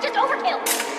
just overkill.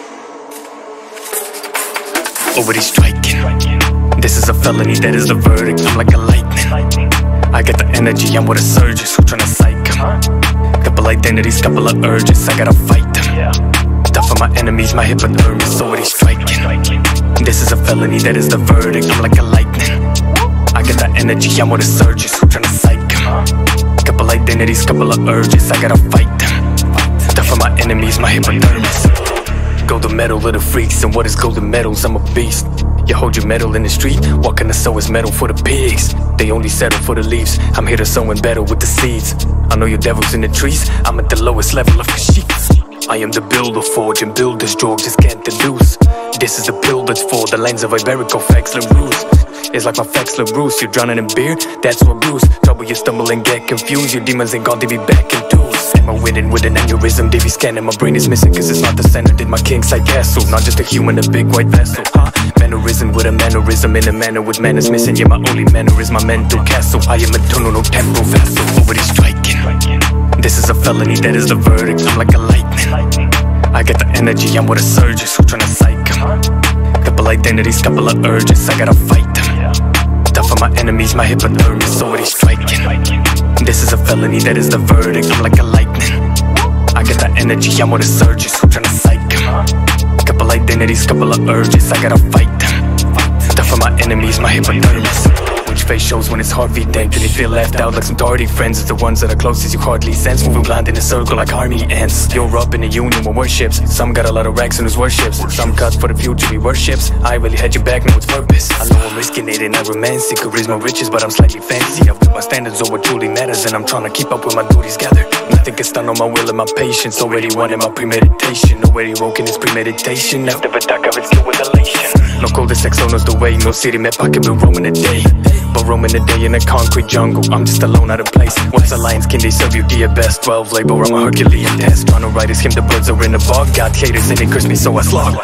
Already striking. This is a felony, that is the verdict. I'm like a lightning. I get the energy, I'm with a surgeon who tryna psych him. Couple identities, couple of urges, I gotta fight them. Tough for my enemies, my hypodermis already striking. This is a felony, that is the verdict. I'm like a lightning. I get the energy, I'm with a surgeon who tryna psych him. Couple identities, couple of urges, I gotta fight them. Tough for my enemies, my hypodermis. Golden medal of the freaks, and what is golden medals? I'm a beast. You hold your medal in the street, walking to sow is metal for the pigs. They only settle for the leaves, I'm here to sow and battle with the seeds. I know your devil's in the trees, I'm at the lowest level of Kashyyyk. I am the builder, forge and builders, Jorg just can't deduce. This is the pill that's for the lanes of Iberico, Fexler Brews. It's like my Fexler Brews, you're drowning in beer, that's what bruise. Trouble you stumble and get confused, your demons ain't gone, they be back in twos. Am I winning with an aneurysm, they be scanning, my brain is missing cause it's not the center. Did my king psych castle, not just a human, a big white vessel, huh? Mannerism with a mannerism, in a manner with manners missing. Yeah, my only manner is my mental castle. I am eternal, no temporal vessel, already striking. This is a felony, that is the verdict. I'm like a lightning. I get the energy, I'm with a surgeon who tryna psych him. Couple identities, couple of urges, I gotta fight them. Tough for my enemies, my hypodermis already striking. This is a felony, that is the verdict. I'm like a lightning. I get the energy, I'm with a surgeon who tryna psych him. Couple identities, couple of urges, I gotta fight them. Tough for my enemies, my hypodermis. Which face shows when it's hard evident. Can you feel left out like some dirty friends? It's the ones that are closest you hardly sense. Moving blind in a circle like army ants. You're up in a union with worships. Some got a lot of racks in his worships. Some cut for the future he worships. I really had your back, know its purpose. I know I'm risking it and I romancing charisma riches, but I'm slightly fancy. I've put my standards on what truly matters, and I'm trying to keep up with my duties gathered. Nothing can stun on my will and my patience. Already won in my premeditation. Already woke in his premeditation. After the dark I've been skilled with elation. No coldest sex knows the way. No city map I can be roaming a day. But roaming a day in a concrete jungle, I'm just alone out of place. What's a lion's kin, they serve you dear best 12 labor, I'm a Herculean test. Trying to write his hymn, the birds are in the bog. Got haters and they curse me so I slog.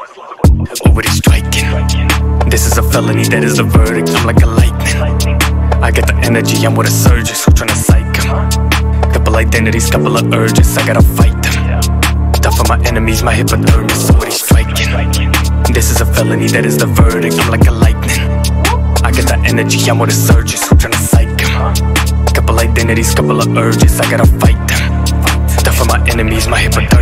Already striking. This is a felony, that is the verdict. I'm like a lightning. I get the energy, I'm with a surgeon who tryna psych him. Couple identities, couple of urges, I gotta fight them. Tough for my enemies, my hypodermis already striking. This is a felony, that is the verdict. I'm like a lightning. I get the energy, I'm with a surgeon who tryna psych him. Couple identities, couple of urges, I gotta fight them. Tough for my enemies, my hypodermis.